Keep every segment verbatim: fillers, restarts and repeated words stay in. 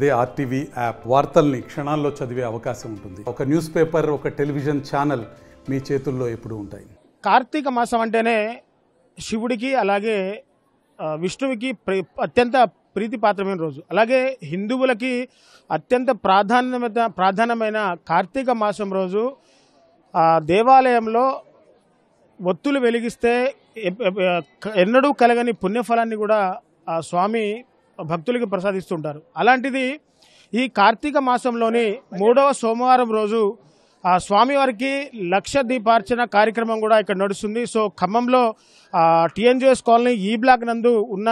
అదే RTV app వార్తల్ని క్షణాల్లో చదివే అవకాశం ఉంటుంది. ఒక న్యూస్ పేపర్, ఒక టెలివిజన్ ఛానల్ మీ చేతుల్లో ఎప్పుడూ ఉంటాయి. కార్తీక మాసం అంటేనే శివుడికి అలాగే విష్ణువుకి అత్యంత ప్రీతిపాత్రమైన రోజు. అలాగే హిందువులకి అత్యంత ప్రాధాన్యమైన ప్రాధాన్యమైన కార్తీక మాసం రోజు దేవాలయంలో ఒత్తులు వెలిగిస్తే ఎన్నడూ కలగని పుణ్యఫలాన్ని కూడా ఆ స్వామి భక్తులకి ప్రసాదిస్తుంటారు. అలాంటిది ఈ కార్తీక మాసంలోని మూడవ సోమవారం రోజు ఆ స్వామివారికి లక్ష దీపార్చన కార్యక్రమం కూడా ఇక్కడ నడుస్తుంది. సో ఖమ్మంలో టీఎన్జిఎస్ కాలనీ ఈ బ్లాక్ నందు ఉన్న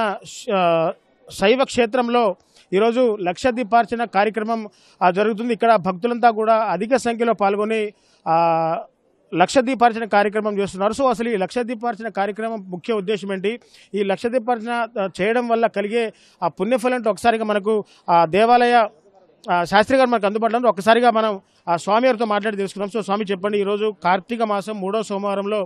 శైవ క్షేత్రంలో ఈరోజు లక్ష దీపార్చన కార్యక్రమం జరుగుతుంది. ఇక్కడ భక్తులంతా కూడా అధిక సంఖ్యలో పాల్గొని లక్ష దీపార్చన కార్యక్రమం చేస్తున్నారు. సో అసలు ఈ లక్ష దీపార్చన కార్యక్రమం ముఖ్య ఉద్దేశం ఏంటి, ఈ లక్ష దీపార్చన చేయడం వల్ల కలిగే ఆ పుణ్యఫలం అంటే ఒకసారిగా మనకు ఆ దేవాలయ శాస్త్రి గారు మనకు అందుబాటులో ఒకసారిగా మనం ఆ స్వామి గారితో మాట్లాడి తెలుసుకున్నాం. సో స్వామి చెప్పండి, ఈరోజు కార్తీక మాసం మూడో సోమవారంలో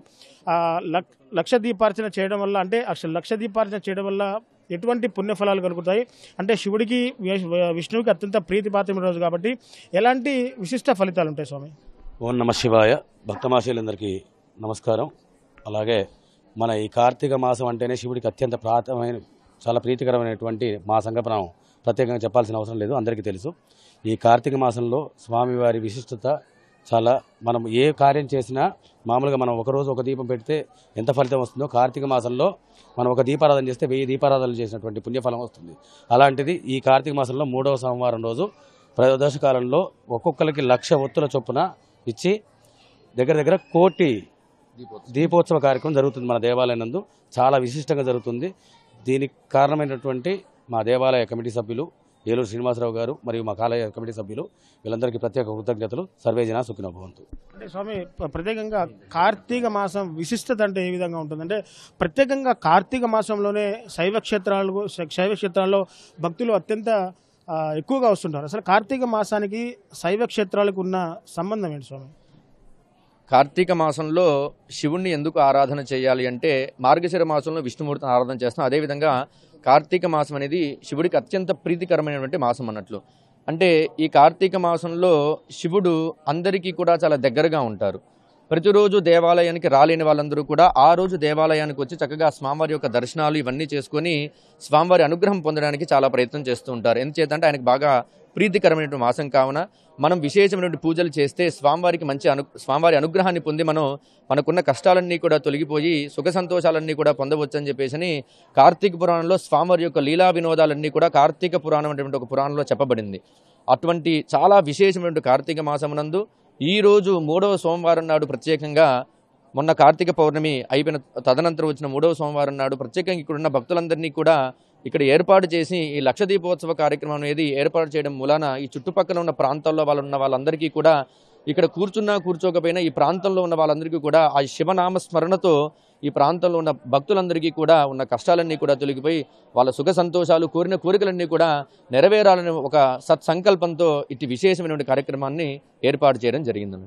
లక్ష దీపార్చన చేయడం వల్ల అంటే అసలు లక్ష దీపార్చన చేయడం వల్ల ఎటువంటి పుణ్యఫలాలు కలుగుతాయి, అంటే శివుడికి విష్ణువుకి అత్యంత ప్రీతిపాత్రమైన రోజు కాబట్టి ఎలాంటి విశిష్ట ఫలితాలు ఉంటాయి స్వామి? ఓం నమ శివాయ. భక్తమాశయులందరికీ నమస్కారం. అలాగే మన ఈ కార్తీక మాసం అంటేనే శివుడికి అత్యంత ప్రాతమైన చాలా ప్రీతికరమైనటువంటి మాసంగా మనం ప్రత్యేకంగా చెప్పాల్సిన అవసరం లేదు, అందరికీ తెలుసు. ఈ కార్తీక మాసంలో స్వామివారి విశిష్టత చాలా. మనం ఏ కార్యం చేసినా మామూలుగా మనం ఒకరోజు ఒక దీపం పెడితే ఎంత ఫలితం వస్తుందో, కార్తీక మాసంలో మనం ఒక దీపారాధన చేస్తే వెయ్యి దీపారాధనలు చేసినటువంటి పుణ్యఫలం వస్తుంది. అలాంటిది ఈ కార్తీక మాసంలో మూడవ సోమవారం రోజు ప్రదోష కాలంలో ఒక్కొక్కరికి లక్ష ఒత్తుల చొప్పున ఇచ్చి దగ్గర దగ్గర కోటి దీపోత్సవ కార్యక్రమం జరుగుతుంది మన దేవాలయం నందు. చాలా విశిష్టంగా జరుగుతుంది. దీనికి కారణమైనటువంటి మా దేవాలయ కమిటీ సభ్యులు ఏలూరు శ్రీనివాసరావు గారు మరియు మా కాలయ కమిటీ సభ్యులు వీళ్ళందరికీ ప్రత్యేక కృతజ్ఞతలు. సర్వేజన సుఖినో భవంతు. అంటే స్వామి, ప్రత్యేకంగా కార్తీక మాసం విశిష్టత అంటే ఏ విధంగా ఉంటుందంటే, ప్రత్యేకంగా కార్తీక మాసంలోనే శైవ క్షేత్రాలు శైవ క్షేత్రాల్లో భక్తులు అత్యంత ఎక్కువగా వస్తుంటారు. అసలు కార్తీక మాసానికి శైవ క్షేత్రాలకు ఉన్న సంబంధం ఏంటి స్వామి? కార్తీక మాసంలో శివుణ్ణి ఎందుకు ఆరాధన చేయాలి అంటే, మార్గశిర మాసంలో విష్ణుమూర్తిని ఆరాధన చేస్తాం. అదేవిధంగా కార్తీక మాసం అనేది శివుడికి అత్యంత ప్రీతికరమైనటువంటి మాసం అన్నట్లు. అంటే ఈ కార్తీక మాసంలో శివుడు అందరికీ కూడా చాలా దగ్గరగా ఉంటారు. ప్రతిరోజు దేవాలయానికి రాలేని వాళ్ళందరూ కూడా ఆ రోజు దేవాలయానికి వచ్చి చక్కగా స్వామివారి యొక్క దర్శనాలు ఇవన్నీ చేసుకొని స్వామివారి అనుగ్రహం పొందడానికి చాలా ప్రయత్నం చేస్తూ ఉంటారు. ఎందుచేతంటే ఆయనకు బాగా ప్రీతికరమైనటువంటి మాసం కావున మనం విశేషమైనటువంటి పూజలు చేస్తే స్వామివారికి మంచి అను స్వామివారి అనుగ్రహాన్ని పొంది మనం మనకున్న కష్టాలన్నీ కూడా తొలగిపోయి సుఖ సంతోషాలన్నీ కూడా పొందవచ్చు అని చెప్పేసి కార్తీక పురాణంలో స్వామివారి యొక్క లీలా వినోదాలన్నీ కూడా కార్తీక పురాణం అనేటువంటి ఒక పురాణంలో చెప్పబడింది. అటువంటి చాలా విశేషమైనటువంటి కార్తీక మాసమునందు ఈరోజు మూడవ సోమవారం నాడు ప్రత్యేకంగా, మొన్న కార్తీక పౌర్ణమి అయిపోయిన తదనంతరం వచ్చిన మూడవ సోమవారం నాడు ప్రత్యేకంగా ఇక్కడున్న భక్తులందరినీ కూడా ఇక్కడ ఏర్పాటు చేసి ఈ లక్ష దీపోత్సవ కార్యక్రమం అనేది ఏర్పాటు చేయడం మూలాన ఈ చుట్టుపక్కల ఉన్న ప్రాంతాల్లో వాళ్ళు ఉన్న వాళ్ళందరికీ కూడా ఇక్కడ కూర్చున్నా కూర్చోకపోయినా ఈ ప్రాంతంలో ఉన్న వాళ్ళందరికీ కూడా ఆ శివనామ స్మరణతో ఈ ప్రాంతంలో ఉన్న భక్తులందరికీ కూడా ఉన్న కష్టాలన్నీ కూడా తొలగిపోయి వాళ్ళ సుఖ సంతోషాలు, కోరిన కోరికలన్నీ కూడా నెరవేరాలని ఒక సత్సంకల్పంతో ఇటు విశేషమైనటువంటి కార్యక్రమాన్ని ఏర్పాటు చేయడం జరిగింది.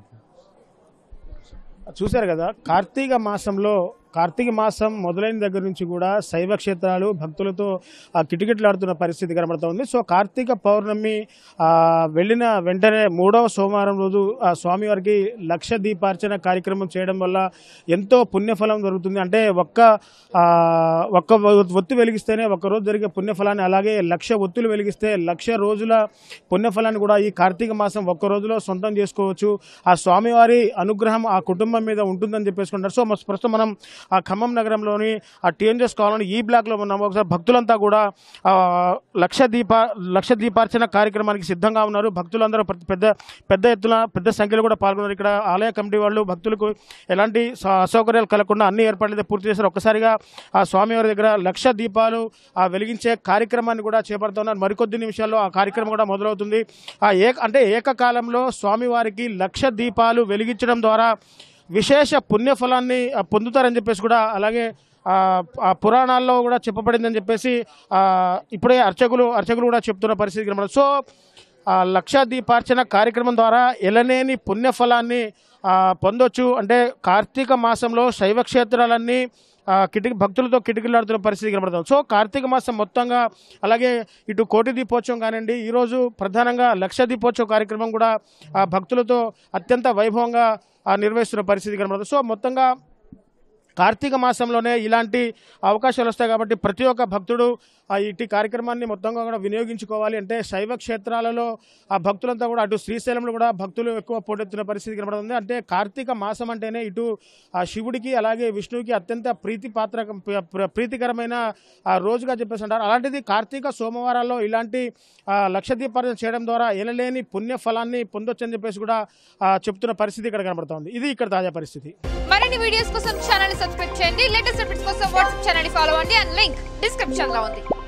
చూశారు కదా, కార్తీక మాసంలో కార్తీక మాసం మొదలైన దగ్గర నుంచి కూడా శైవ క్షేత్రాలు భక్తులతో కిటకిటలాడుతున్న పరిస్థితి కనబడుతూ సో కార్తీక పౌర్ణమి వెళ్ళిన వెంటనే మూడవ సోమవారం రోజు ఆ స్వామివారికి లక్ష దీపార్చన కార్యక్రమం చేయడం వల్ల ఎంతో పుణ్యఫలం దొరుకుతుంది. అంటే ఒక్క ఒక్క ఒత్తు వెలిగిస్తేనే ఒక్కరోజు జరిగే పుణ్యఫలాన్ని, అలాగే లక్ష ఒత్తులు వెలిగిస్తే లక్ష రోజుల పుణ్యఫలాన్ని కూడా ఈ కార్తీక మాసం ఒక్క రోజులో సొంతం చేసుకోవచ్చు. ఆ స్వామివారి అనుగ్రహం ఆ కుటుంబం మీద ఉంటుందని చెప్పేసుకుంటారు. సో ప్రస్తుతం మనం ఆ ఖమ్మం నగరంలోని ఆ టీఎన్జిఎస్ కాలనీ ఈ బ్లాక్లో ఉన్నాము. ఒకసారి భక్తులంతా కూడా లక్ష దీప లక్ష దీపార్చన కార్యక్రమానికి సిద్ధంగా ఉన్నారు. భక్తులందరూ పెద్ద పెద్ద ఎత్తున పెద్ద సంఖ్యలో కూడా పాల్గొన్నారు. ఇక్కడ ఆలయ కమిటీ వాళ్ళు భక్తులకు ఎలాంటి అసౌకర్యాలు కలగకుండా అన్ని ఏర్పాట్లు పూర్తి చేశారు. ఒక్కసారిగా ఆ స్వామివారి దగ్గర లక్ష దీపాలు ఆ వెలిగించే కార్యక్రమాన్ని కూడా చేపడుతున్నారు. మరికొద్ది నిమిషాల్లో ఆ కార్యక్రమం కూడా మొదలవుతుంది. ఆ ఏ అంటే ఏకకాలంలో స్వామివారికి లక్ష దీపాలు వెలిగించడం ద్వారా విశేష పుణ్యఫలాన్ని పొందుతారని చెప్పేసి కూడా, అలాగే ఆ పురాణాల్లో కూడా చెప్పబడిందని చెప్పేసి ఇప్పుడే అర్చకులు అర్చకులు కూడా చెప్తున్న పరిస్థితి కనబడదు. సో లక్ష దీపార్చన కార్యక్రమం ద్వారా ఎలనేని పుణ్యఫలాన్ని పొందొచ్చు. అంటే కార్తీక మాసంలో శైవ క్షేత్రాలన్నీ కిటికీ భక్తులతో కిటికీలాడుతున్న పరిస్థితి కనబడుతుంది. సో కార్తీక మాసం మొత్తంగా అలాగే ఇటు కోటి దీపోత్సవం కానివ్వండి, ఈరోజు ప్రధానంగా లక్ష దీపోత్సవ కార్యక్రమం కూడా భక్తులతో అత్యంత వైభవంగా నిర్వహిస్తున్న పరిస్థితి కనబడుతుంది. సో మొత్తంగా కార్తీక మాసంలోనే ఇలాంటి అవకాశాలు వస్తాయి కాబట్టి ప్రతి ఒక్క భక్తుడు ఇటు కార్యక్రమాన్ని మొత్తంగా కూడా వినియోగించుకోవాలి. అంటే శైవ క్షేత్రాలలో ఆ భక్తులంతా కూడా అటు శ్రీశైలంలో కూడా భక్తులు ఎక్కువ పోటెత్తున్న పరిస్థితి కనబడుతుంది. అంటే కార్తీక మాసం అంటేనే ఇటు ఆ శివుడికి అలాగే విష్ణువుకి అత్యంత ప్రీతి పాత్ర ప్రీతికరమైన ఆ రోజుగా చెప్పేసి అంటారు. అలాంటిది కార్తీక సోమవారాల్లో ఇలాంటి లక్ష దీపార్జన చేయడం ద్వారా ఎనలేని పుణ్య ఫలాన్ని పొందొచ్చని చెప్పేసి కూడా చెప్తున్న పరిస్థితి ఇక్కడ కనబడుతోంది. ఇది ఇక్కడ తాజా పరిస్థితి. మరిన్ని వీడియోస్ కోసం ఛానల్ సబ్స్క్రైబ్ చేయండి. లేటెస్ట్ అప్డేట్స్ కోసం వాట్సాప్ ఛానల్ ఫాలో అవ్వండి. అండ్ లింక్ డిస్క్రిప్షన్ లో ఉంది.